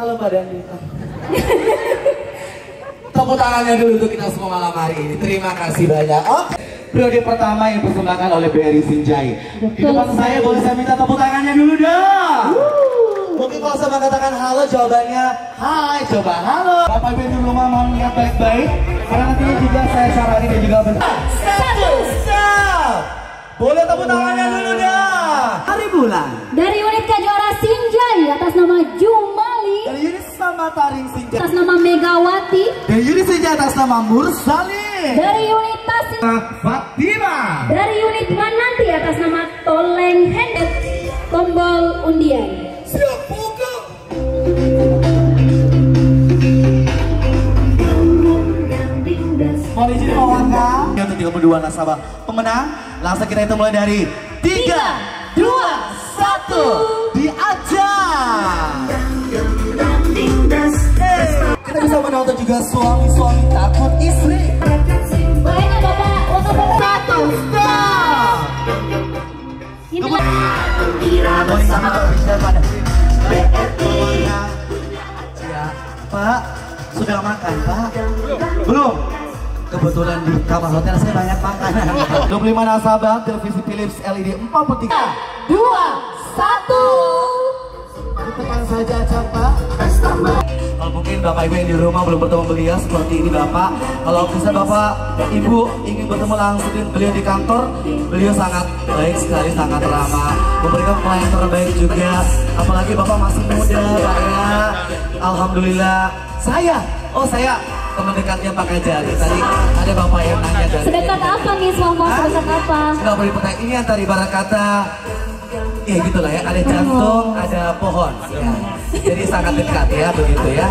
Halo Mbak Dandi. Tepuk tangannya dulu untuk kita semua malam hari ini. Terima kasih banyak. Oke. Periode pertama yang dipersembahkan oleh BRI Sinjai. Di depan saya boleh saya minta tepuk tangannya dulu dong. Mungkin kalau saya mengatakan halo jawabannya hai. Coba halo. Bapak Ibu di rumah mau lihat baik-baik. Karena nantinya juga saya saranin dan juga satu. Boleh tepuk tangannya dulu dah. Hari bulan. Dari unit Kejuara Sinjai atas nama Jumali. Dari unit Sama Taring Sinjai atas nama Megawati. Dari unit Sinjai atas nama Mursalin. Dari unit Tasik Fatima. Dari unit Mananti atas nama Toleng Hendet. Tombol undian. Siap buka. Mohon izin mewakilkan untuk 32 nasabah pemenang. Langsung kita itu mulai dari 3, 2, 1 diajak. Kita bisa menonton juga suami-suami takut istri. Baiknya Bapak, waktu Bapak Satu, stop. ini Bersama official pada BRI. Ya, Pak, sudah makan Pak? Belum? Kebetulan di kamar hotel saya banyak makanan. 25 nasabah televisi Philips LED 43. 2, 1. Tekan saja Pak. Kalau mungkin Bapak Ibu yang di rumah belum bertemu beliau seperti ini Bapak. Kalau bisa Bapak Ibu ingin bertemu langsung dengan beliau di kantor, beliau sangat baik sekali, sangat ramah, memberikan pelayanan terbaik juga. Apalagi Bapak masih muda Pak ya. Alhamdulillah. Saya teman dekatnya Pak Kajari. Tadi ada Bapak yang nanya dari Sedekat apa nih Mama? Sedekat apa? Nggak boleh pertanyaan. Ini antara ibarat kata ya gitulah ya, ada jantung, ada pohon ya. Jadi sangat dekat ya, begitu ya.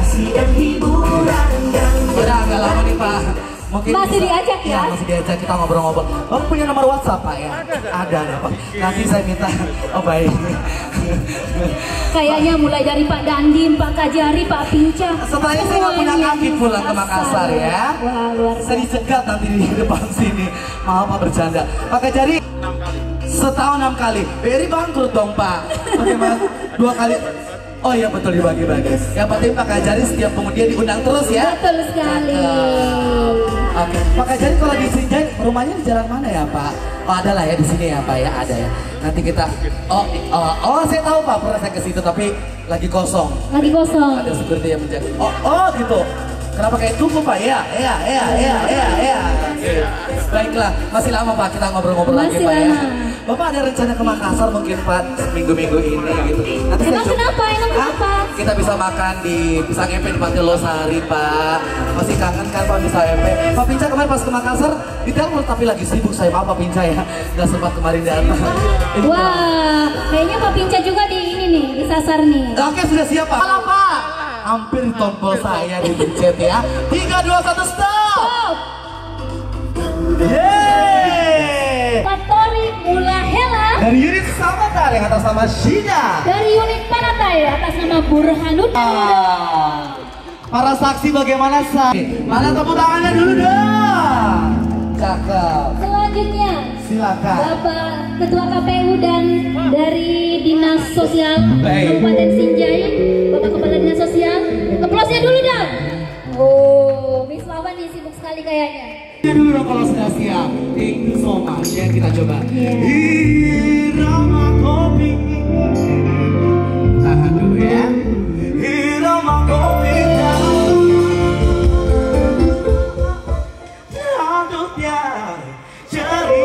Udah agak lama nih Pak. Mungkin masih bisa, diajak ya? Masih diajak, kita ngobrol-ngobrol. Bapak punya nomor WhatsApp Pak ya? Ada ya Pak. Nanti saya minta. Oh baik. Kayaknya mulai dari Pak Dandim, Pak Kajari, Pak Pinca. Setelah ini saya nggak punya kaki pulang ke Makassar ya. Wah, luar biasa. Saya dicegat nanti di depan sini. Maaf Pak bercanda. Pak Kajari, setahun 6 kali. BRI bangkrut dong Pak. Oke Mas, 2 kali. Oh iya betul dibagi-bagi. Yang penting Pak Kajari setiap pengundian diundang terus ya. Betul sekali. Oke, Pak Kajari kalau di Sinjai rumahnya di jalan mana ya Pak? Oh ada lah ya di sini ya Pak ya, ada ya. Nanti kita oh saya tahu Pak, pernah saya ke situ tapi lagi kosong. Lagi kosong. Ada security yang menjaga. Oh gitu. Kenapa kayak tunggu Pak? Ya. Baiklah, masih lama Pak kita ngobrol-ngobrol lagi Pak ya. Bapak ada rencana ke Makassar mungkin Pak minggu-minggu ini gitu. Nanti Emang kenapa? kita bisa makan di Pisang Empe di Pantai Losari Pak. Masih kangen kan Pak Pisang Empe? Pak Pinca kemarin pas ke Makassar di telepon tapi lagi sibuk, saya maaf Pak Pinca ya, nggak sempat kemarin datang. Wah, kayaknya Pak Pinca juga di ini nih, disasar nih. Oke sudah siap Pak. Halo Pak. Hampir tombol saya dipencet ya. 3, 2, 1 stop. Yeay. Faktori Mula Hela. Dari unit Sama Taring atas nama Shina. Dari unit Panatai atas nama Burhanuddin. Para saksi bagaimana saksi? Mana tepuk tangannya dulu dong. Cakep. Selanjutnya Silakan. Bapak Ketua KPU dan dari Dinas Sosial Baik. Kabupaten Sinjai, Bapak Kepala Dinas Sosial, keplosnya dulu dong. Oh, Miss Wawan nih sibuk sekali kayaknya. Ya dulu dong kalau sudah siap. Thank you so much ya, kita coba. Irama kopi. Tahan dulu ya. Irama kopi. Rambutnya jari.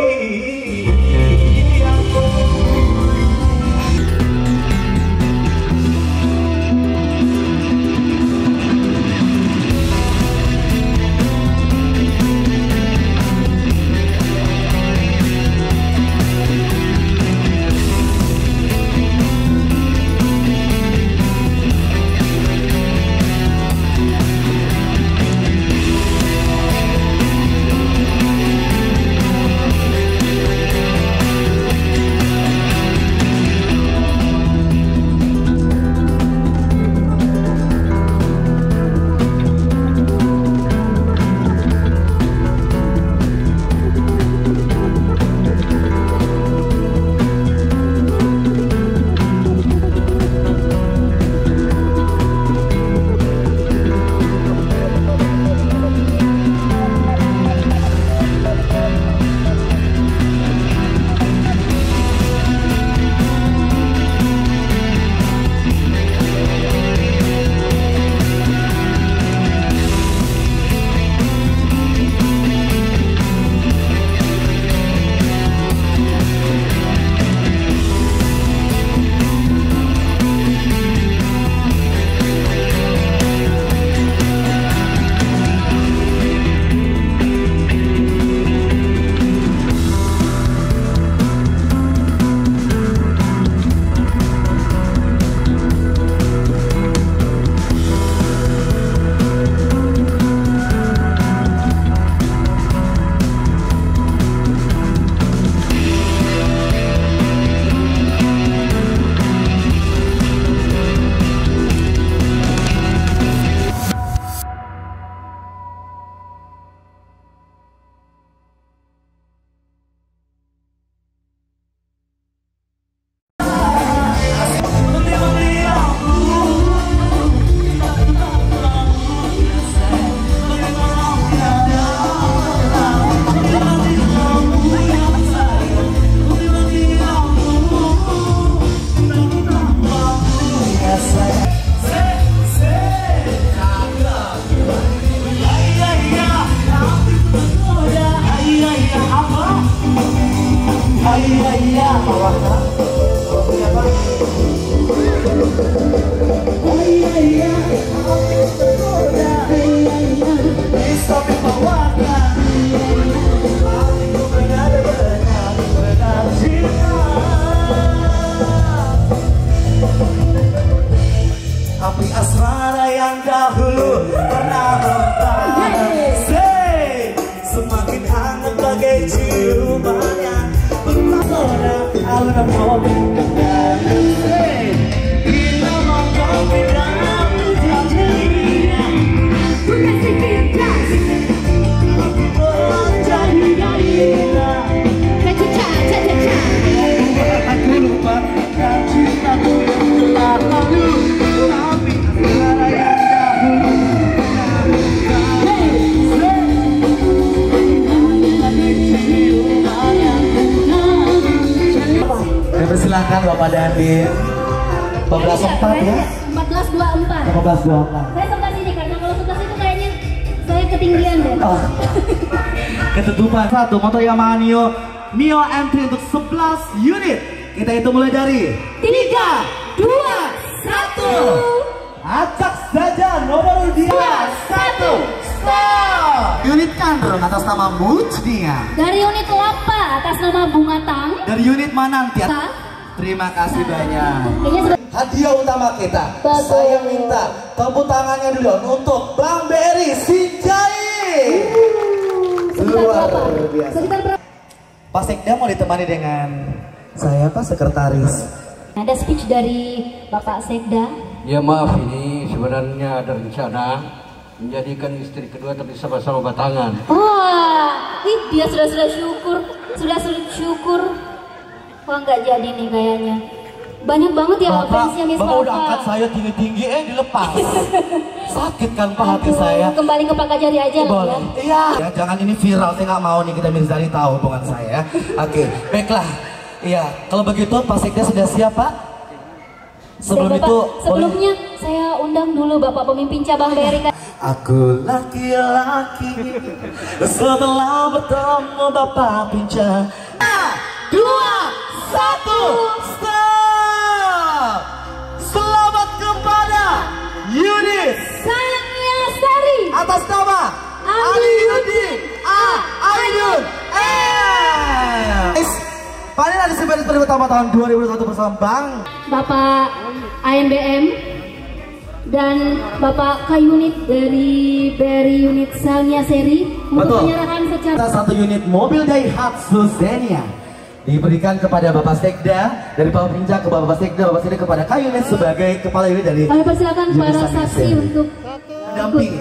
yang dahulu pernah mempan. Semakin hangat bagai ciuman yang berpesona alam mobil. Kita ngomong dalam dunia, bukan sekedar aku lupakan cintaku yang telah lalu, tapi segala yang dahulu. Persilahkan Bapak Dandir. 14.4 ya? 14.24. 14.24. Saya sebelah sini karena kalau sebelah situ kayaknya saya ketinggian deh. Oh. Ketutupan 1 motor Yamaha Mio MT untuk 11 unit. Kita hitung mulai dari 3, 2, 1. Acak saja nomor 2, 1, stop. Unit Kandrong atas nama Mujnia. Dari unit Lampa atas nama Bunga Tang. Dari unit Manantiat. Terima kasih banyak. Kayaknya sudah. Hadiah utama kita. Bagus. Saya minta tepuk tangannya dulu untuk Bang Berry Sinjai. Luar biasa. Sekitar berapa? Pak Sekda mau ditemani dengan saya Pak Sekretaris. Ada speech dari Bapak Sekda. Ya maaf, ini sebenarnya ada rencana menjadikan istri kedua tapi sama-sama batangan. Wah, dia sudah syukur. Wah, nggak jadi nih kayaknya. Banyak banget ya fansnya Miss Bapak udah angkat Papa. saya tinggi-tinggi dilepas. Sakit kan Pak hati saya. Kembali ke Pak Kajari aja lah ya. Iya. Ya, jangan ini viral, saya nggak mau nih kita Mirzani tahu hubungan saya. Oke, baiklah. Iya, kalau begitu Pak Sekda sudah siap Pak? Sebelum Bapak, itu sebelumnya saya undang dulu Bapak pemimpin cabang BRI. aku laki-laki setelah bertemu Bapak Pinca. 2, 1, stop. Selamat kepada Yudis Sayangnya Sari atas nama Ali Yudi Aidun. Panen ada sebenarnya pada pertama tahun 2021 bersama Bang Bapak AMBM dan Bapak K-Unit dari BRI unit Salnya Seri untuk penyerahan secara 1 unit mobil Daihatsu Xenia diberikan kepada Bapak Sekda, dari Bapak Pinca ke Bapak Sekda kepada K-Unit sebagai kepala unit dari kami persilakan unit para Salnya saksi Seri. untuk Mendampingi.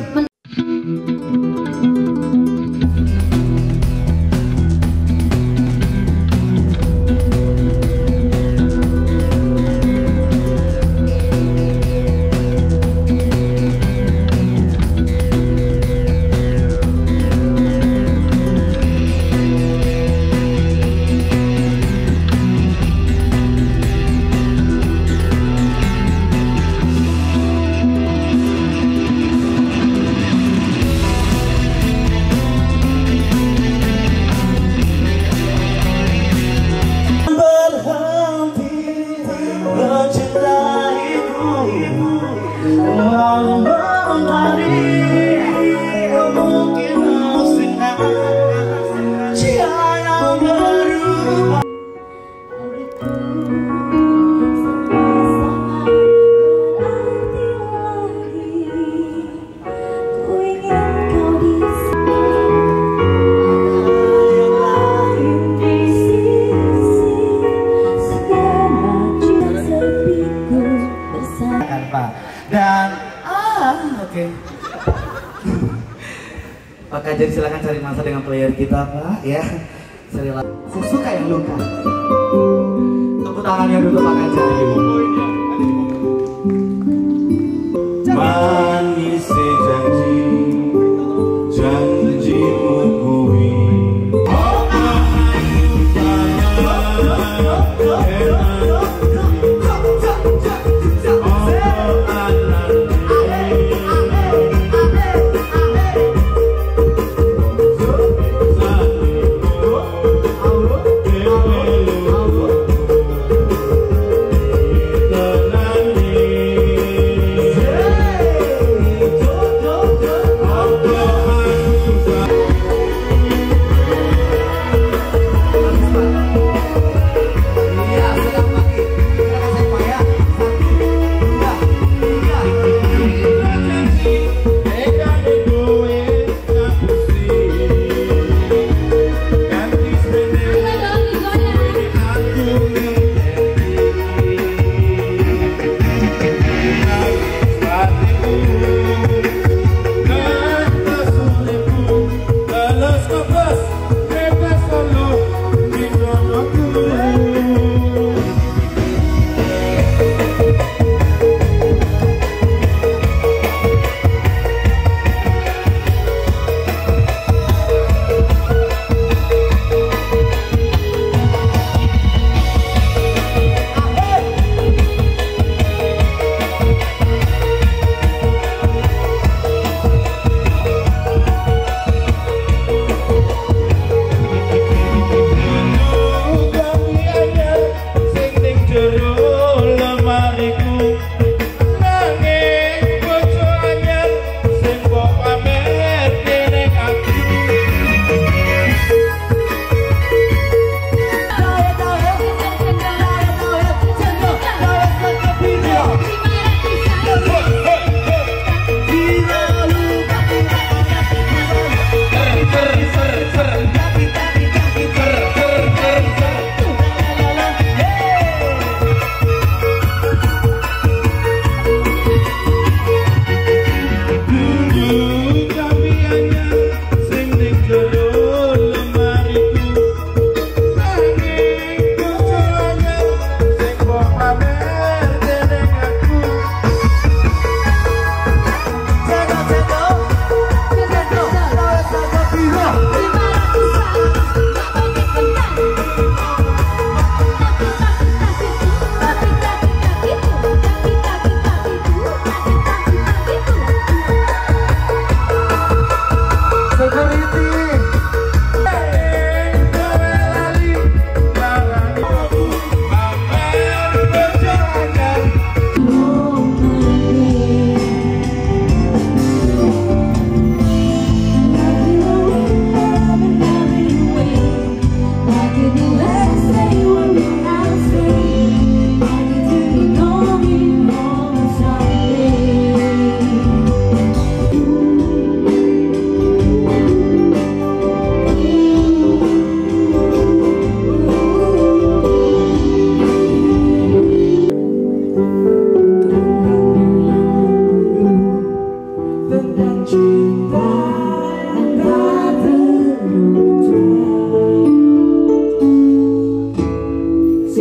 Pak Kajari silakan cari masa dengan player kita Pak ya. Suka yang luka. Tepuk tangannya dulu Pak Kajari. Manis janjimu kuwi.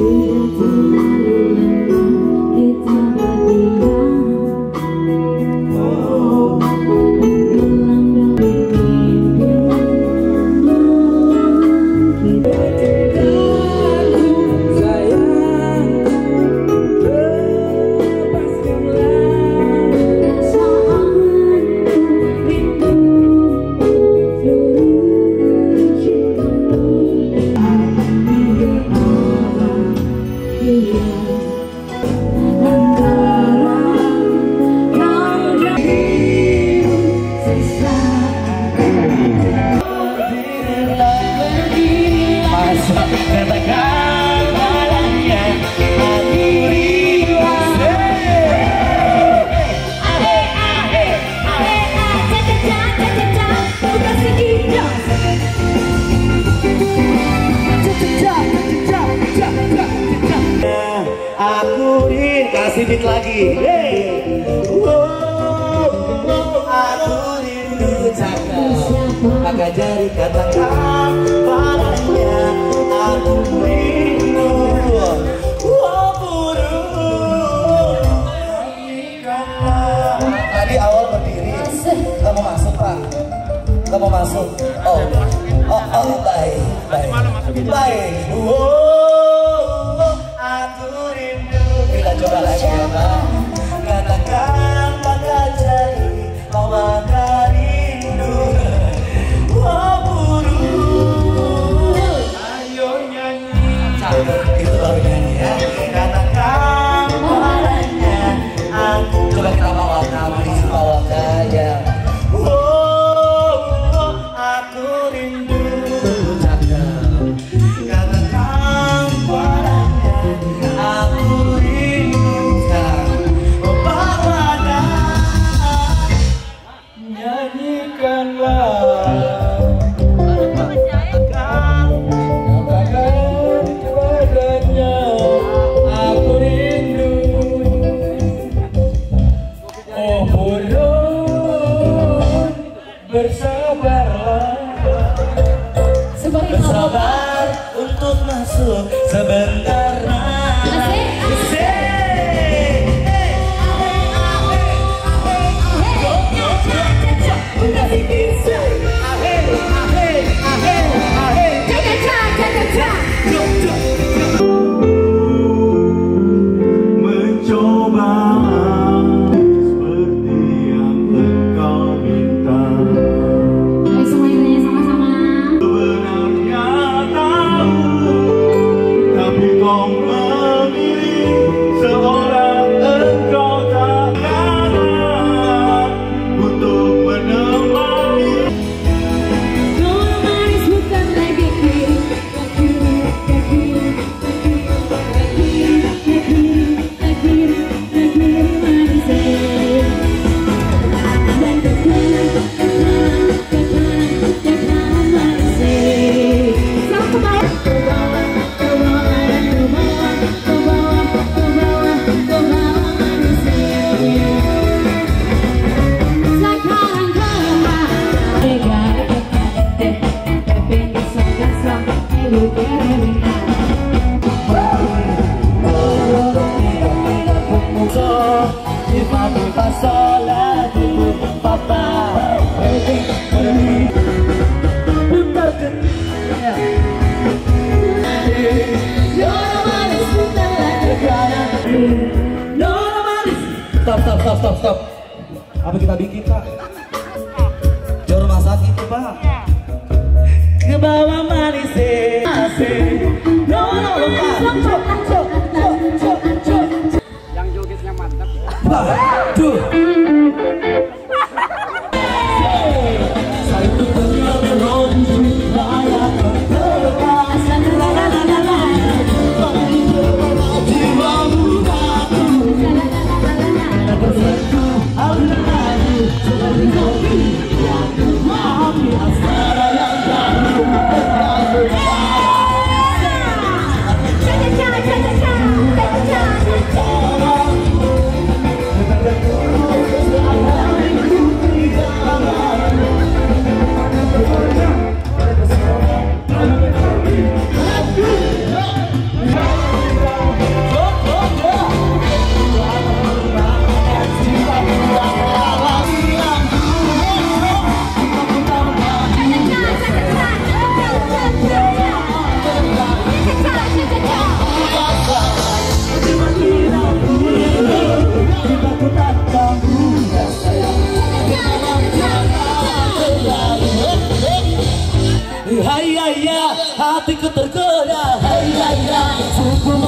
Aku kasih beat lagi. Aku rindu cakap, maka jari katakan padanya. Aku rindu, tadi awal berdiri, kamu masuk Pak, kamu masuk. Oh, baik. Aku rindu. Kita coba lagi ya Pak. Katakan bakal jadi maka rindu. Ayo nyanyi. Itu baru nyanyi ya. Katakan padanya. Coba kita bawa nama di bawah saja. Aku rindu. Katakan padanya. Aku rindukan kepada. Nyanyikanlah. Katakan padanya. Aku rindu. Oh burung, bersabarlah. Bersabar untuk masuk sebentar. Mencoba seperti yang engkau minta. Semuanya sama-sama. Sebenarnya tahu, tapi kau memilih seorang engkau tak layak untuk menemani. Nona manis bukan lagi kiri, manis. Dan ke kanan manis. Satu malam ke bawah manis. Sekarang Stop. Apa kita bikin Pak? Jauh rumah sakit itu Pak. Ke bawah manis no Yang jogetnya mantap. Tuh.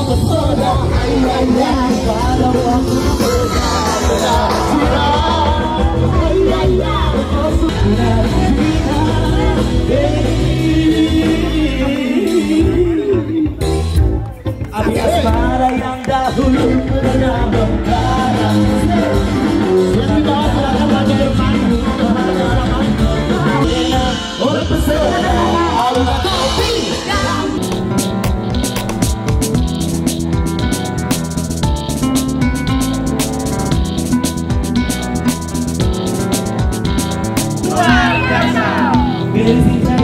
mempesona. Pada waktu berbeda. Api asmara yang dahulu pernah mengkara. Oleh pesona alunan kopi. Luar biasa.